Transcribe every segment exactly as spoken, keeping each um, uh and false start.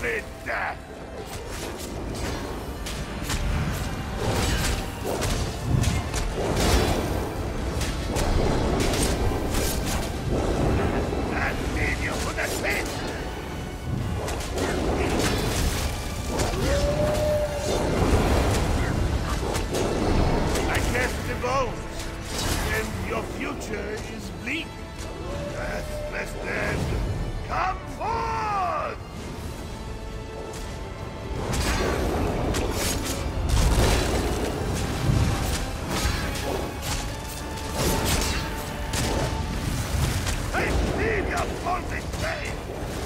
solid death! And lead you to the pit! I cast the bones, and your future is bleak. Deathless dead, come forth! I leave your bolted faith!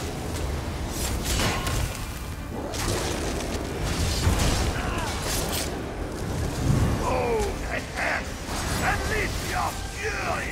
Hold and act, unleash your fury!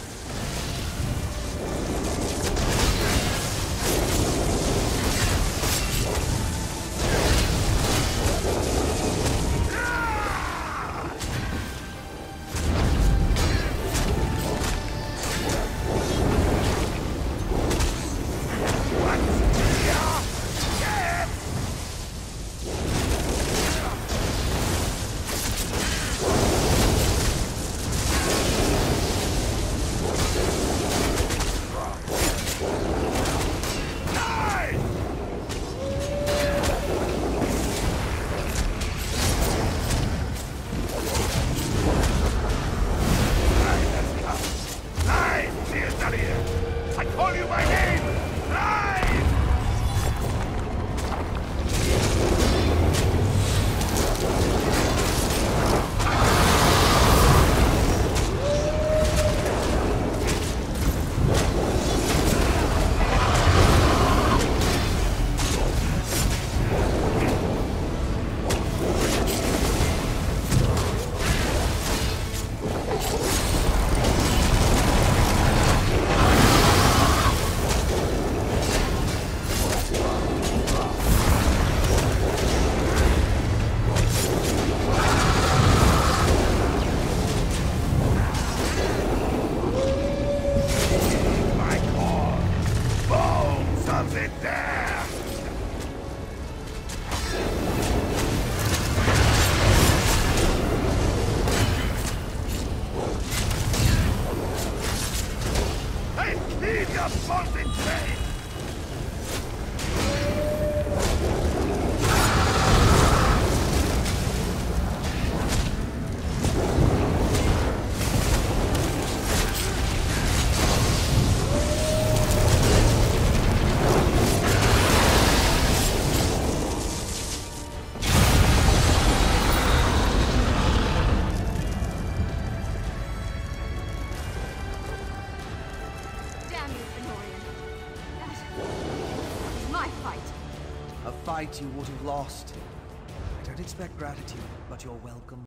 I call you by name! Live! It there! Hey, leave your bolted train! A fight you would have lost. I don't expect gratitude, but you're welcome.